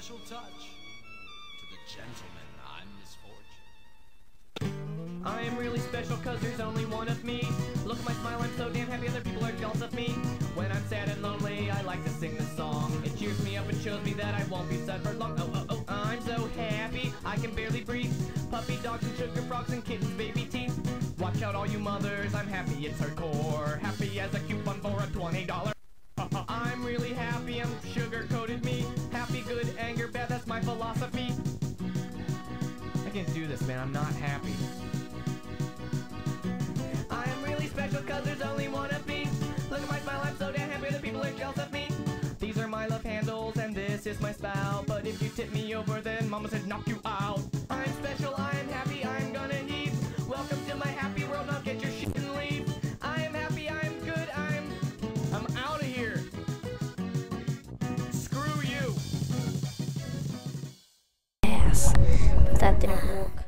special touch to the gentleman I'm misfortune. I am really special cause there's only one of me. Look at my smile, I'm so damn happy other people are jealous of me. When I'm sad and lonely, I like to sing this song. It cheers me up and shows me that I won't be sad for long. Oh, oh, oh, I'm so happy, I can barely breathe. Puppy dogs and sugar frogs and kittens, baby teeth. Watch out all you mothers, I'm happy, it's hardcore. Happy as a coupon for a $20. I'm really happy, I'm sugar-coated me. Happy, good, anger, bad, that's my philosophy. I can't do this, man, I'm not happy. I am really special cause there's only one of me. Look at my smile, I'm so damn happy that people are jealous of me. These are my love handles and this is my spout. But if you tip me over then mama said knock you out. I'm special, I am happy, I'm gonna heave. Welcome to my happy world, now get your shit and leave. I am happy, I'm good, I'm out of here. Screw you. Yes, that didn't work.